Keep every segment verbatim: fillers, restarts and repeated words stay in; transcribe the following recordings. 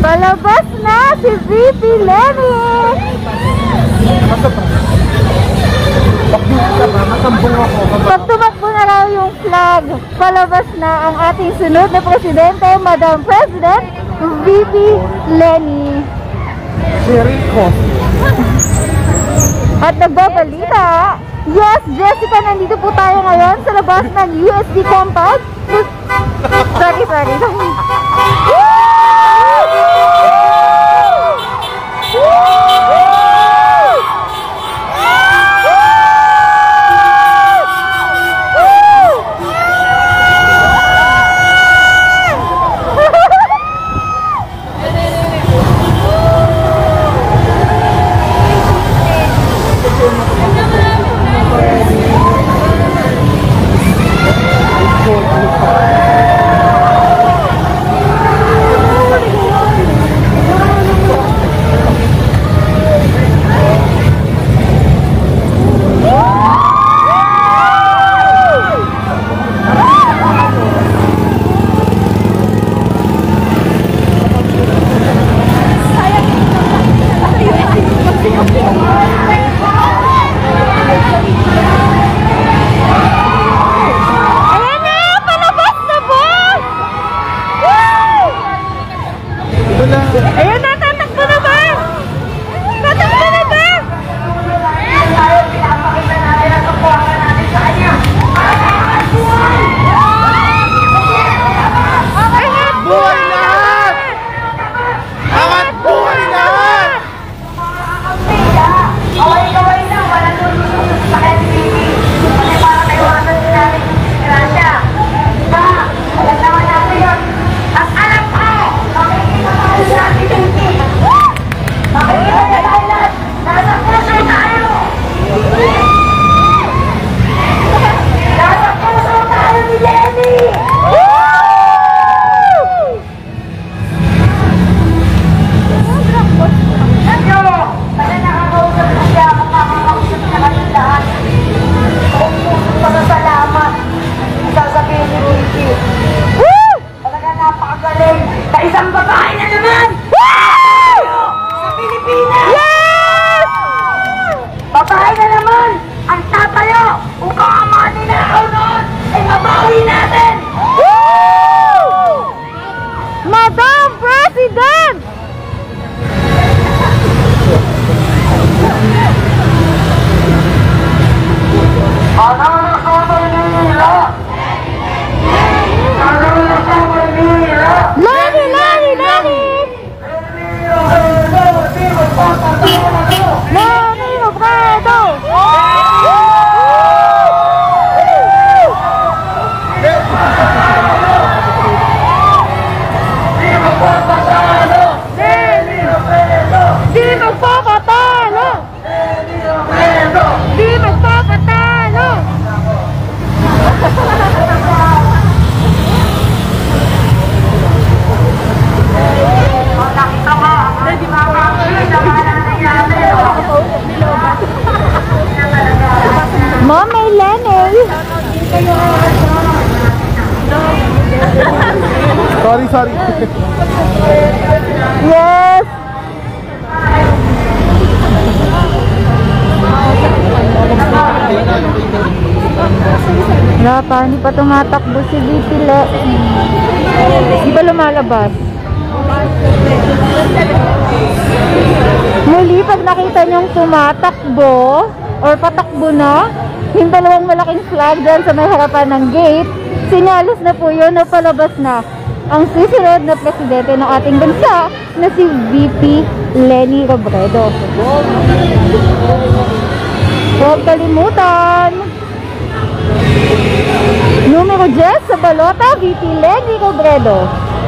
Palabas na si V P Lenny! Pag tumakbo na raw yung flag, palabas na ang ating sunod na presidente, Madam President V P Lenny. At nagbabalita, yes, Jessica, nandito po tayo ngayon sa labas ng U S D compound. Sorry, sorry. Ayan na, tatakbo na ba? Tatakbo na ba? Pinapakita natin ang kapuwakan natin sa kanya. Angat buhay! Angat buhay lahat! Angat buhay lahat! Kaway-kaway na, walang lulusunod sa kanya. Kasi para taiwanan din natin yung grasya. Diba? Alam naman natin yun. At alam ko! Makikita tayo sa ating makikita na lahat! Nasa puso tayo! Nasa puso tayo ni Lenny! Nandiyo! Kasi nakakausap na siya, makakausap na kanyang lahat. Kung puso pa na salamat, sasabihin ni Ricky. Talaga napakagaling na isang babae na naman! Sa Pilipinas! Yes! Babae na naman ang tatayo upang ang mga ninakaw noon ay mabawi natin! Madam President! Ano na sa Maynila? Ano na sa Maynila? Lenny! Lenny! Lenny! Lenny Robredo! Di magpapatalo! Di magpapatalo! Mom, may Lenny! Sorry, sorry. Yes! Wala pa, hindi pa tumatakbo si V P Lenny. Hindi pa lumalabas. Muli, pag nakita niyong tumatakbo or patakbo na yung dalawang malaking flag dyan sa may harapan ng gate, sinyalos na po yun na palabas na ang susunod na presidente ng ating bansa na si V P Lenny Robredo. Huwag kalimutan, numero ten sa balota, V P Lenny Robredo.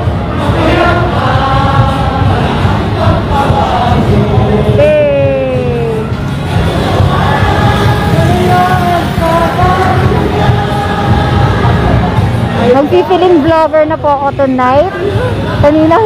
Hey. Magpipiling vlogger na po ako tonight. Kanina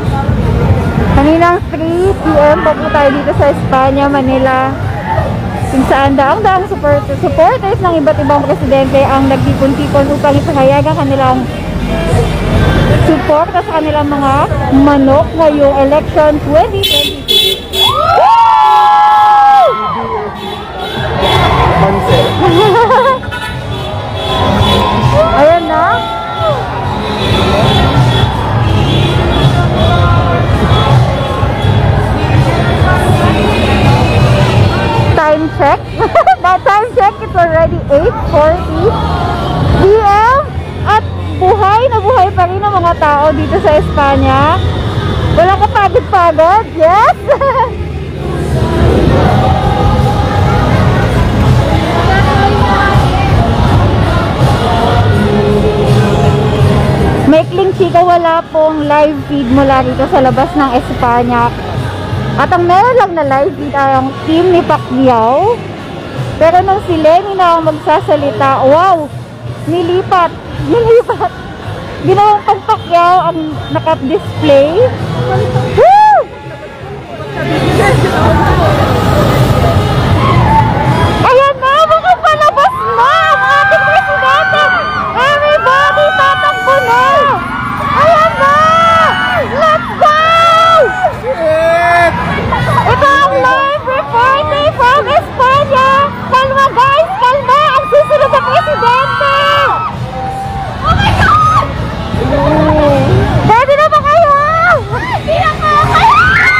Kaninang three p m pa po tayo dito sa Espanya, Manila. kung saan daang-daang support supporters ng iba't ibang presidente ang nagtipon-tipon upang ipahayagan kanilang support sa kanilang mga manok ngayong election twenty twenty-two. Ayan na. Time check. That time check, it's already eight forty p m at buhay na buhay pa rin ang mga tao dito sa Espanya. Wala ka pagod-pagod. Yes! Maikling chika, wala pong live feed mula dito sa labas ng Espanya. At ang meron lang na live feed ay ang team ni Pacquiao. Pero nung si Lenny na ang magsasalita, wow! Nilipat! Nilipat! Ginawang pang Pacquiao ang naka-display. Woo! Ayan na! Baka palabas na ang ating presidente! Everybody, tatakbo na! Ayan na! Let's go! Ito ang live reporting from Espanya! Kalma guys! Kalma! Ang susunod na presidente! Oh my God! Ready na ba kayo? Hindi na po kayo!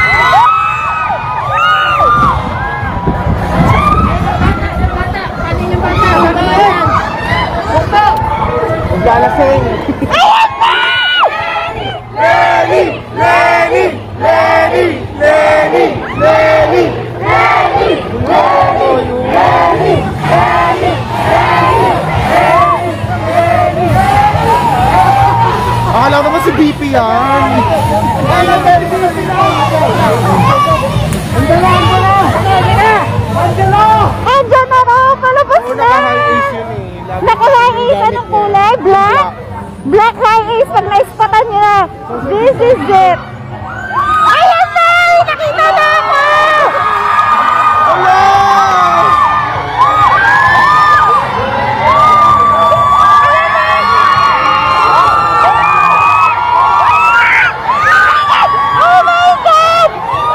Galasing! Ayan na! Lenny! Lenny! Lenny! Lenny! Lenny! Lenny! Lenny! Lenny! Akala ko naman si B P yan! Andala! Andala! Andala! Andyan na raw! Palabas na! Naka-high ace yun eh. Naka-high ace, anong kulay? Black? Black high ace, pag naispatan nyo na. This is it. Ayan na! Nakita na ako! Hello! Oh my God!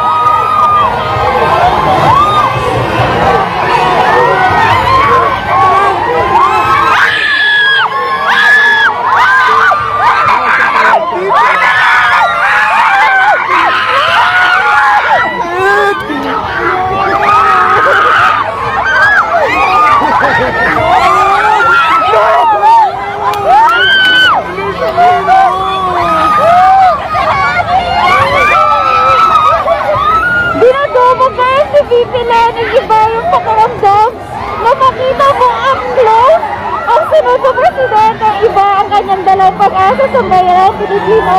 Dinadobo guys si V P Lenny, iba yung pakiramdam na makita mo ang close ang sunod sa presidente, iba ang kanyang dalawang pag-asa sa bayan Pilipino.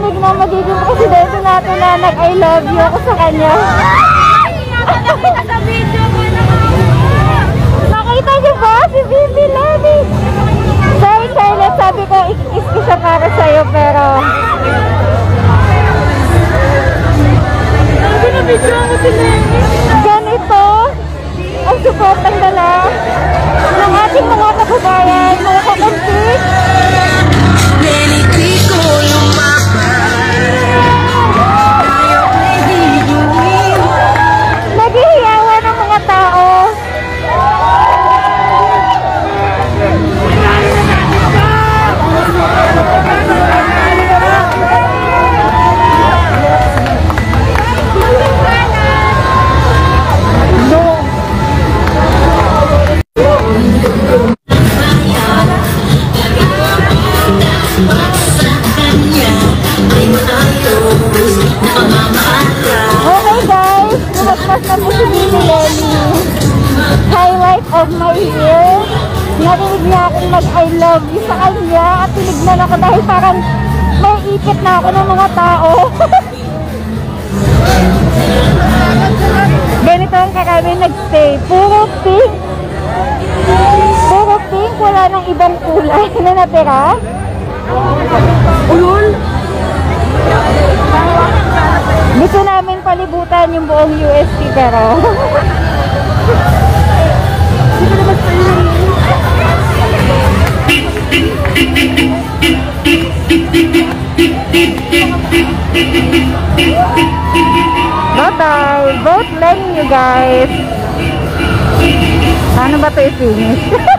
narinig na magiging presidente natin na nag-I love you ako sa kanya. Sa video ko na Nakita niyo ba si Bibi Levy? Sorry Charlotte, sabi ko ikis ko siya para sa'yo pero ganito ang supportang dala ng ating mga kababayan, mga kakampi. Naghihiyawan ng mga tao. Okay guys, lumagpas na po si Bibi Lenny. Highlight of my year. Narinig niya akong mag-I love you sa kanya at tinignan ako dahil parang may ikit na ako ng mga tao. Ganito ang karami nagstay. Puro pink. Puro pink. Wala nang ibang kulay na natira. Ulul! Gusto namin palibutan yung buong U S T pero Bye-bye! Vote Lenny you guys! Ano ba ito i-finish?